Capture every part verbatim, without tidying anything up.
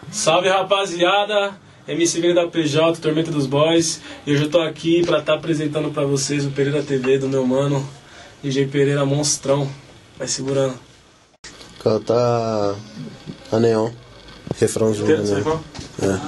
Salve, rapaziada, M C Vini da P J, Tormenta dos Boys. E hoje eu tô aqui pra estar tá apresentando pra vocês o Pereira T V do meu mano D J Pereira Monstrão. Vai segurando. Canta a Neon, refrãozinho da Você Neon. É.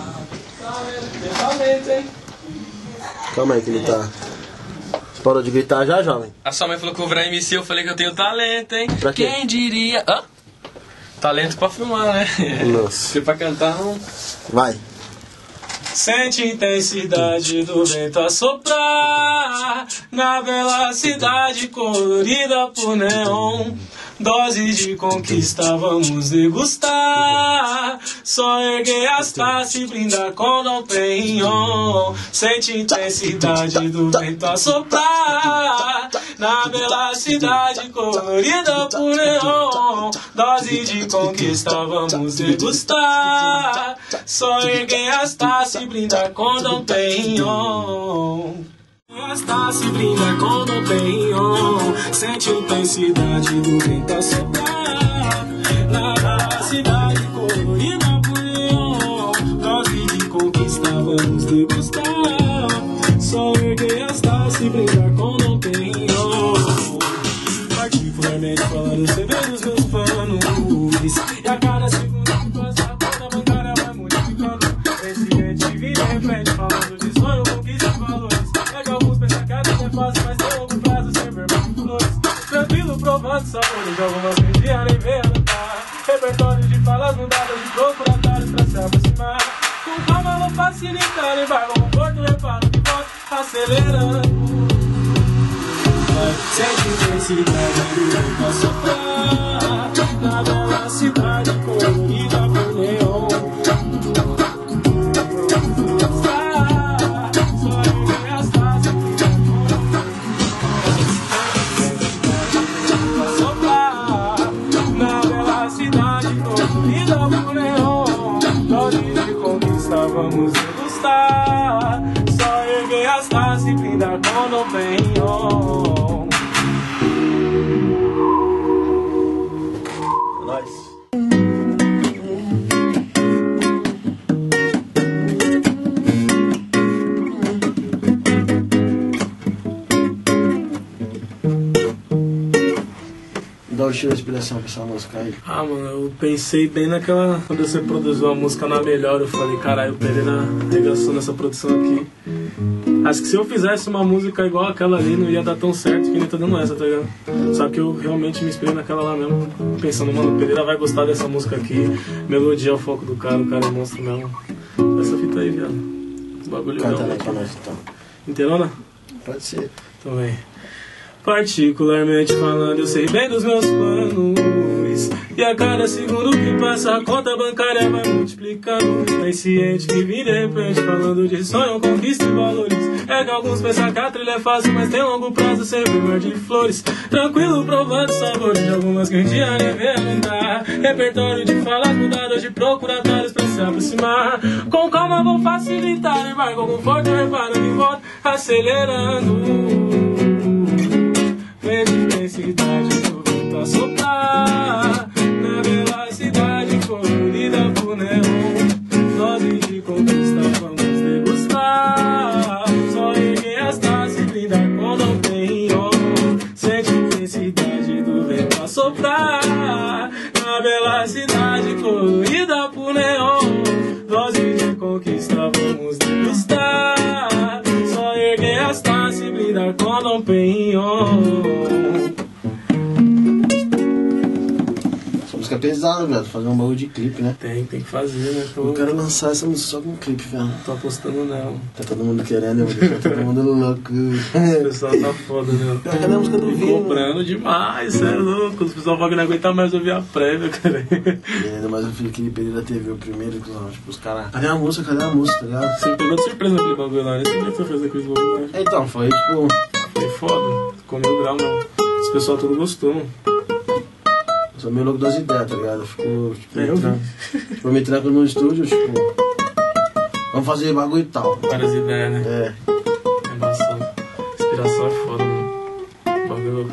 Calma aí que ele tá... Você parou de gritar já, jovem? A sua mãe falou que eu vou virar M C, eu falei que eu tenho talento, hein? Pra quê? Quem diria? Hã? Talento pra filmar, né? Nossa. Porque pra cantar não... Vai. Sente a intensidade do vento a soprar na bela cidade colorida por neon. Doses de conquista vamos degustar. Só erguer as taças e brindar com Dom Perignon. Sente a intensidade do vento a soprar na bela cidade colorida por neon. Dose de conquista vamos degustar. Só erguer as taças e brindar com Dom Perignon. Esta se brinda com Dom Perignon. Sente a intensidade do vento a soprar na cidade colorida por neon. Dose de conquista vamos degustar. Só erguer as taças e brindar com Dom Perignon. Particularmente falando, você vê dos meus panos. E a cada segundo que passa a conta bancária vai modificando. Esse gente vira e repete falando de sonho, conquista e valores. É que alguns pensam que a vida é fácil, mas tem longo prazo sem ver mais flores. Tranquilo, provando sabores, algumas que um dia nem vê anotar. Repertório de falas mudadas, de procuratórios pra se aproximar. Com calma vou facilitar, embargo, conforto, reparo de volta, acelerando. Sente a intensidade do vento a soprar na bela cidade colorida por neon. Vamos degustar. Só erguer as taças e brindar com Dom Perignon. Nós. Dá o tiro de inspiração pra essa música aí. Ah, mano, eu pensei bem naquela... Quando você produziu a música na Melhor, eu falei, caralho, o Pereira arregaçou nessa produção aqui. Acho que se eu fizesse uma música igual aquela ali, não ia dar tão certo que nem tá dando essa, tá ligado? Só que eu realmente me inspirei naquela lá mesmo, pensando, mano, o Pereira vai gostar dessa música aqui. Melodia é o foco do cara, o cara é monstro mesmo. Essa fita aí, viado. O bagulho Canta não. lá pra nós então. Inteirona? Pode ser. Também. Particularmente falando, eu sei bem dos meus planos. E a cada segundo que passa a conta bancária vai multiplicando. Bem ciente que vim de repente falando de sonho, conquista e valores. É que alguns pensam que a trilha é fácil, mas tem longo prazo sempre mar de flores. Tranquilo provando sabores de algumas que um dia nem vê andar. Repertório de falas mudadas, de procuratórios pra se aproximar. Com calma vou facilitar, embargo com conforto, reparo de volta, acelerando. Sente a intensidade do vento a soprar na bela cidade colorida por neon. Dose de conquista vamos degustar. Só erguer as taças e brindar com Dom Perignon. Sente a intensidade do vento a soprar na bela cidade colorida por neon. Dose de conquista vamos degustar. Só erguer as taças e brindar com Dom Perignon. Música pesada, velho. Fazer um bagulho de clipe, né? Tem, tem que fazer, né? Tô, Eu quero lançar essa música só com clipe, velho. tô apostando nela. Tá todo mundo querendo, eu vou deixar todo mundo louco. O pessoal tá foda, né? Cadê a música do E Vini? cobrando demais, cê é louco. Os pessoal falam que não aguenta mais ouvir a prévia, cara. E ainda mais eu fiz aquele Pereira T V, o primeiro, tipo, os caras. Cadê a música? Cadê a música, tá ligado? Você pegou de surpresa aquele bagulho lá, né? Você que você fez aquele bagulho lá. Então, foi tipo. Foi foda. Ficou mil grau, não. Esse pessoal todo gostou, mano. Eu sou meio louco das ideias, tá ligado? Eu fico, tipo, É, eu me tran- tipo, eu me tranco no estúdio, tipo. Vamos fazer bagulho e tal. Várias ideias, né? É. É embaçado. Inspiração é foda, mano. Bagulho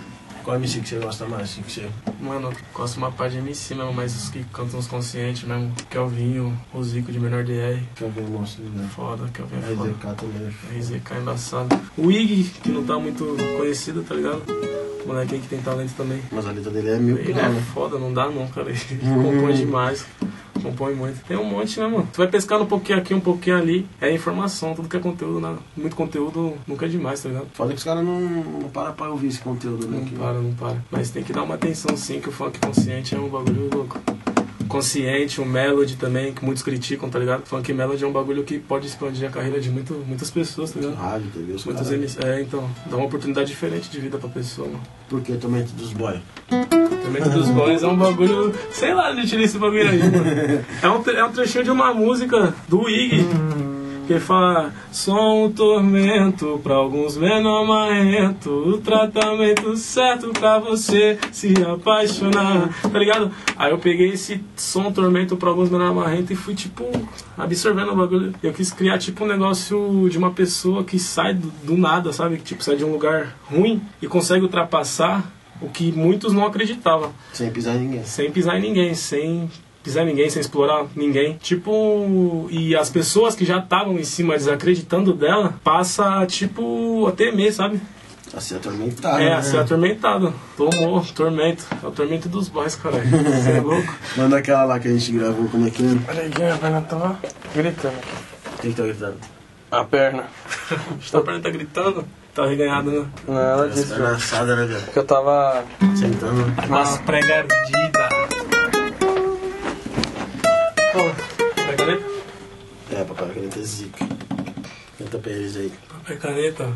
Qual M C que você gosta mais? Assim, que você... Mano, eu gosto de uma parte de M C mesmo, mas os que cantam os conscientes mesmo. Kelvinho, o Zico de Menor D R. Kelvin é monstro, né? Foda, Kelvin é R foda. Z K também. R Z K é embaçado. O Ig, que não tá muito conhecido, tá ligado? Moleque aí que tem talento também. Mas a letra dele é mil Ele grau, é né? foda, não dá não, cara. Ele compõe demais. Compõe muito. Tem um monte, né, mano? Tu vai pescando um pouquinho aqui, um pouquinho ali. É informação, tudo que é conteúdo, né? Muito conteúdo nunca é demais, tá ligado? Foda que os caras não, não param pra ouvir esse conteúdo, né? Não que... para, não para. Mas tem que dar uma atenção sim, que o funk consciente é um bagulho louco. Consciente, o melody também, que muitos criticam, tá ligado? Funk melody é um bagulho que pode expandir a carreira de muito, muitas pessoas, tá ligado? Rádio, T V, os Muitas caras... M C. É, então, dá uma oportunidade diferente de vida pra pessoa, mano. Por que Tormento dos Boys? Tormento dos Boys é um bagulho... Sei lá onde eu tirei esse bagulho aí, mano. É um, tre- é um trechinho de uma música do Ig, que fala: sou um tormento pra alguns menor marrento, o tratamento certo pra você se apaixonar, tá ligado? Aí eu peguei esse som tormento pra alguns menor marrento e fui tipo absorvendo o bagulho. Eu quis criar tipo um negócio de uma pessoa que sai do, do nada, sabe? Que tipo sai de um lugar ruim e consegue ultrapassar o que muitos não acreditavam. Sem pisar em ninguém. Sem pisar em ninguém, sem pisar em ninguém, sem explorar ninguém. Tipo, e as pessoas que já estavam em cima desacreditando dela, passa tipo a temer, sabe? A ser atormentado. É, né? a ser atormentado. Tomou, tormento. É o tormento dos boys, caralho. Você é louco? Manda aquela lá que a gente gravou, como é que é? Olha aí, a perna tava gritando. Quem que tá gritando? A perna. A perna tá gritando? Tá reganhado, né? Nada Essa disso. perna assada, né, velho? Porque eu tava... Sentando. Umas pré-gardidas. Papel caneta? É, papai, caneta é zica. Canta pra eles aí. Papel caneta.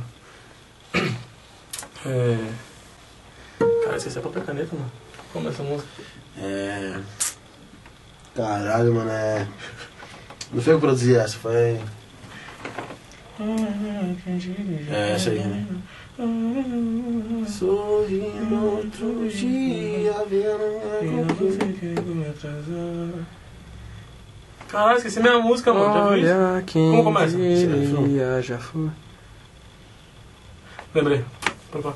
É... Cara, esqueci a papel caneta, mano. Como é essa música? É... Caralho, mano, é... Não foi eu que produzi essa, foi... É essa aí, né? Sorrindo outro dia, vendo... Caralho, esqueci minha música, mano. Já viu isso? Olha quem Como começa? diria, já foi. Lembrei. Pode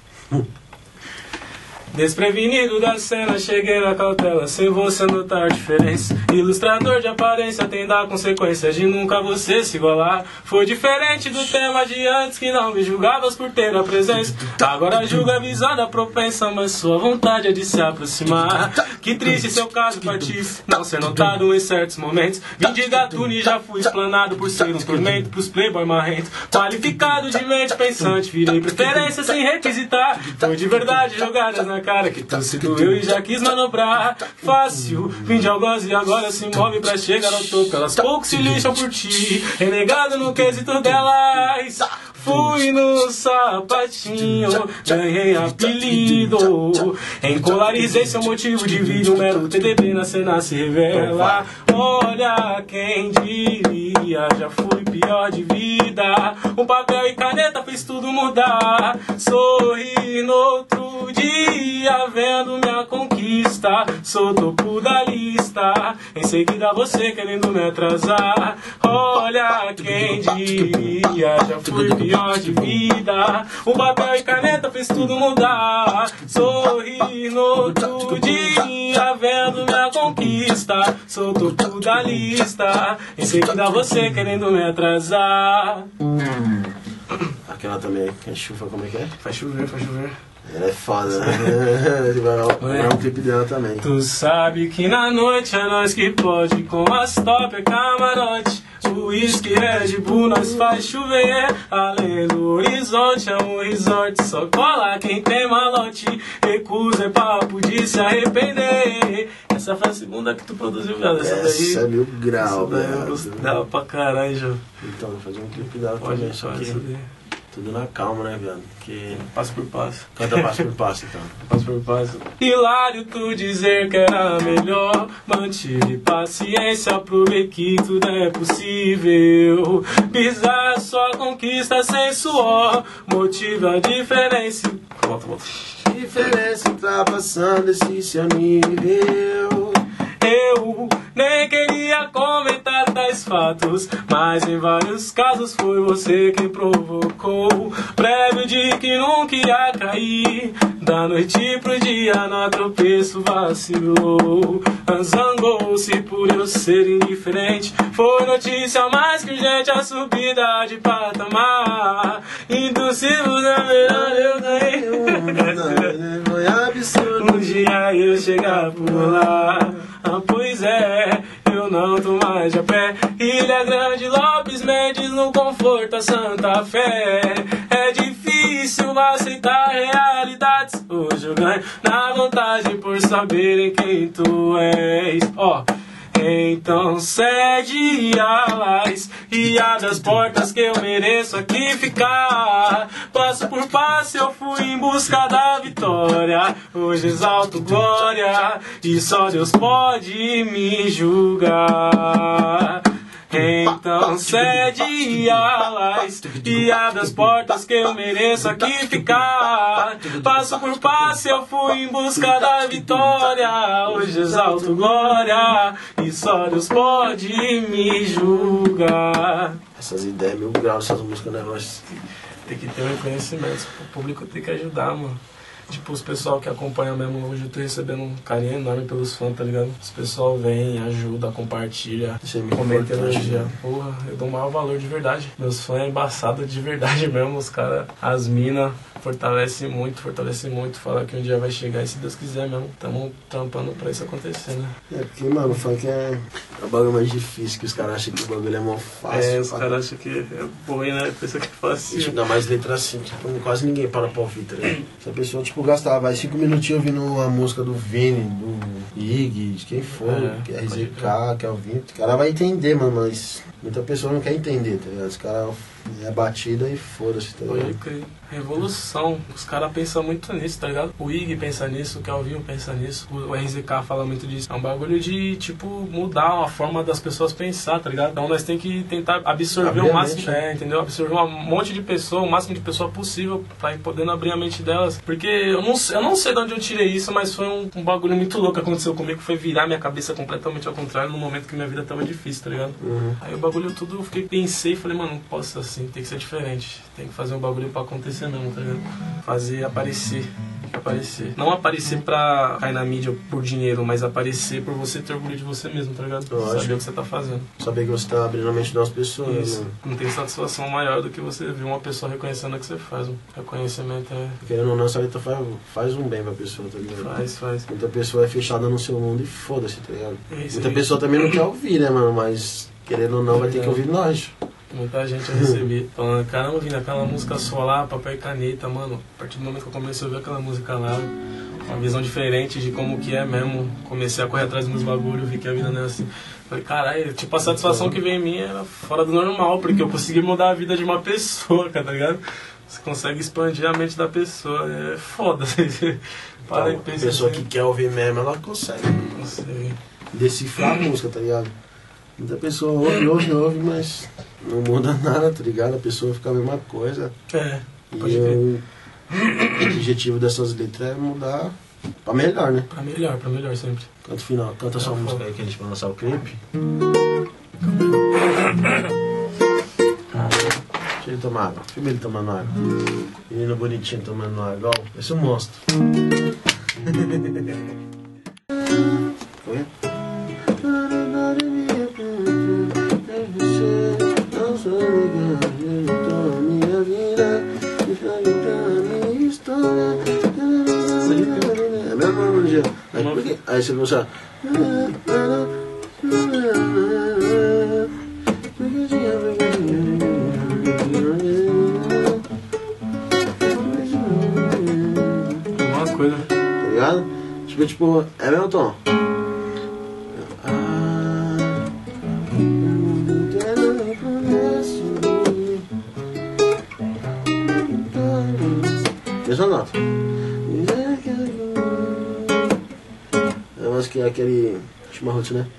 Desprevenido da cena, cheguei na cautela, sem você notar a diferença. Ilustrador de aparência tem da consequência de nunca você se igualar. Foi diferente do tema de antes, que não me julgavas por ter a presença. Agora julga visada propensa, mas sua vontade é de se aproximar. Que triste seu caso partir, não ser notado em certos momentos. Vim de gatuno e já fui explanado por ser um tormento pros playboy marrento. Qualificado de mente pensante, virei preferência sem requisitar. Foi de verdade jogadas na cara que tu se doeu e já quis manobrar. Fácil, vim de algoz e agora se move pra chegar ao topo. Elas pouco se lixam por ti, renegado no quesito delas. Fui no sapatinho, ganhei apelido. Encolarizei seu motivo de vida, um mero T D B na cena se revela. Olha quem diria, já fui pior de vida. Um papel e caneta fez tudo mudar. Sorri no outro dia, vendo minha conquista. Sou topo da lista, em seguida você querendo me atrasar. Olha quem diria, já fui pior de vida. Um papel e caneta fez tudo mudar. Sorri no outro dia, vendo minha conquista. Sou topo da lista, em seguida você querendo me atrasar. Aquela também, que é chuva, como é que é? Faz chover, faz chover. Ela é foda, né? Vai um clipe dela também. Tu sabe que na noite é nós que pode, com as top é camarote. O uísque Red Bull nós faz chover. Além do horizonte é um resort, só cola quem tem malote. Recusa é papo de se arrepender. Essa foi a segunda que tu produziu, velho. Essa daí. Essa é mil grau, Essa daí eu velho. gostava pra caralho, Jô. Então, vou fazer um clipe dela Pode também, deixar só que essa daí. tudo na calma, né, velho? Porque Passo por passo. canta passo por passo, então. Passo por passo. Hilário tu dizer que era melhor. Mantive paciência, provei que tudo é possível. Pisar sua conquista sem suor motiva a diferença. Volta, volta. Diferença ultrapassando esse seu nível. Eu nem queria comentar tais fatos, mas em vários casos foi você quem provocou. Prévio de que nunca ia cair, Da noite pro dia, no tropeço vacilou. Zangou-se por eu ser indiferente. Foi notícia mais que urgente a subida de patamar. Impossível, na verdade eu ganhei. Foi absurdo. Um dia eu chegar por lá. Ah, pois é, eu não tô mais de a pé. Ilha Grande, Lopes Mendes, no conforto a Santa Fé. É difícil aceitar realidades. Hoje eu ganho na vontade por saberem quem tu és. Ó, então cede alas e abre as portas que eu mereço aqui ficar. Passo por passo eu fui em busca da vitória. Hoje exalto glória e só Deus pode me julgar. Então cede alas e abre as portas que eu mereço aqui ficar. Passo por passo eu fui em busca da vitória. Hoje exalto glória e só Deus pode me julgar. Essas ideias mil graus, essas músicas, negócio. Tem que ter um reconhecimento, o público tem que ajudar, mano. Tipo, os pessoal que acompanha mesmo, hoje eu tô recebendo um carinho enorme pelos fãs, tá ligado? Os pessoal vem, ajuda, compartilha, é comenta, elogia. Porra, eu dou o maior valor de verdade. Meus fãs é embaçado de verdade mesmo, os caras, as minas, fortalece muito, fortalece muito. Fala que um dia vai chegar e se Deus quiser mesmo, tamo trampando pra isso acontecer, né? É porque, mano, o funk é o bagulho mais difícil, que os caras acham que o bagulho é mó fácil. É, os caras acham que é boi, né? Pensa que é fácil. Tipo, dá mais letra assim, tipo, quase ninguém para pra ouvir, tá ligado? Se a pessoa, tipo, gastava vai cinco minutinhos ouvindo a música do Vini, do Ig, de quem for, É, que é R Z K, que é o Vini, o cara vai entender, mano, mas muita pessoa não quer entender, tá ligado? Os caras é batida e foda-se, tá ligado? Pode crer. Revolução. Os caras pensam muito nisso, tá ligado? O Ig pensa nisso, o Kelvinho pensa nisso, o R Z K fala muito disso. É um bagulho de, tipo, mudar a forma das pessoas pensar, tá ligado? Então nós temos que tentar absorver abrir o máximo, mente, é, entendeu? Absorver um monte de pessoa, o máximo de pessoa possível pra ir podendo abrir a mente delas. Porque eu não, eu não sei de onde eu tirei isso, mas foi um, um bagulho muito louco que aconteceu comigo, foi virar minha cabeça completamente ao contrário no momento que minha vida tava difícil, tá ligado? Uhum. Aí o bagulho tudo, eu fiquei, pensei e falei, mano, não posso ser assim, tem que ser diferente. Tem que fazer um bagulho pra acontecer mesmo, tá ligado? Fazer aparecer, aparecer. Não aparecer pra cair na mídia por dinheiro, mas aparecer por você ter orgulho de você mesmo, tá ligado? Lógico. Saber o que você tá fazendo. Saber que você tá abrindo a mente das pessoas, Isso. mano. Não tem satisfação maior do que você ver uma pessoa reconhecendo o que você faz. O reconhecimento é... Querendo ou não, essa letra faz, faz um bem pra pessoa, tá ligado? Faz, faz. Muita pessoa é fechada no seu mundo e foda-se, tá ligado? É isso Muita aí. pessoa também não quer ouvir, né, mano? Mas, querendo ou não, vai ter que ouvir nós. Muita gente eu recebi falando, caramba, vindo aquela música sua lá, papel e caneta, mano. A partir do momento que eu comecei a ouvir aquela música lá, uma visão diferente de como que é mesmo. Comecei a correr atrás dos meus bagulhos, vi que a vida não é assim. Falei, caralho, tipo, a satisfação que veio em mim era fora do normal, porque eu consegui mudar a vida de uma pessoa, tá ligado? Você consegue expandir a mente da pessoa, é foda. Para Então, e a pensa pessoa assim. que quer ouvir mesmo, ela consegue Não sei. decifrar a música, tá ligado? Muita pessoa ouve, ouve, ouve, mas não muda nada, tá ligado? A pessoa fica a mesma coisa. É, E pode crer. eu, o objetivo dessas letras é mudar pra melhor, né? Pra melhor, pra melhor sempre. Canto final, canta sua É, música pô. aí que a gente vai lançar o clipe. Deixa ele tomar água. Filma ele tomando água. Menino bonitinho tomando água, ó. Esse é um monstro. Foi? É a mesma melodia. Aí, por quê? Aí você começa. Alguma coisa. Tá ligado? Tipo, tipo, é mesmo tom. Mesma nota. Eu acho que é aquele chimarrute, né?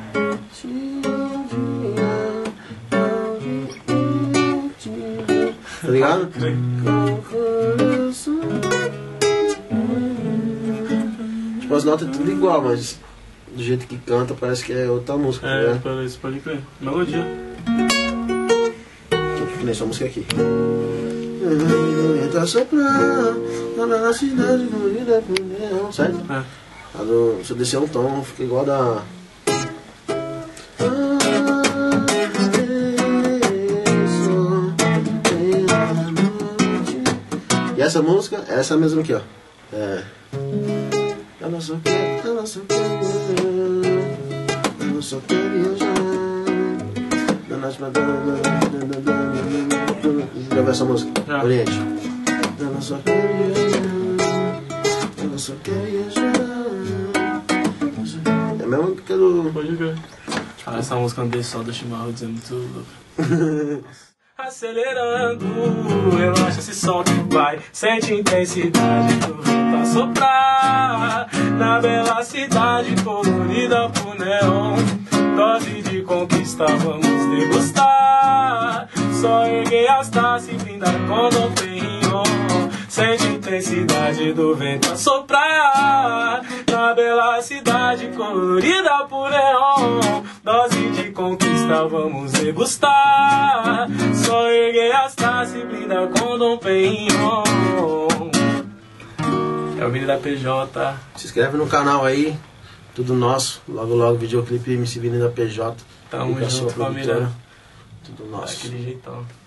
Tá ligado? Tipo, as notas é tudo igual, mas do jeito que canta parece que é outra música, tá É, ligado? pra isso pode crer. Melodia. Tipo, que nem sua música aqui. Tá soprando na bela cidade colorida por neon. Certo? É. A do, se eu descer um tom, fica igual a da... E essa música, essa mesmo aqui, ó. É. Ela só quer, ela só quer, ela só quer viajar. Já viu essa música? Já. Oriente. Ela só quer viajar. Ela só quer viajar. É a mesma que a do... Pode ver. Ah, essa música andei só do Chimarrão dizendo muito louco. Acelerando, relaxa esse som que vai. Sente intensidade do vento a soprar. Na bela cidade colorida por neon. Dose de conquista, vamos degustar. Só erguei as taças e brindar com Dom Perignon. Sente intensidade do vento a soprar. Na bela cidade colorida por neon. Dose de conquista, vamos degustar. Só erguei as taças e brindar com Dom Perignon. É o vídeo da P J. Se inscreve no canal aí. Tudo nosso. Logo, logo, videoclipe M C Vini da P J. Tamo Fica a sua junto, família. produtora. Tudo nosso. Daquele jeitão.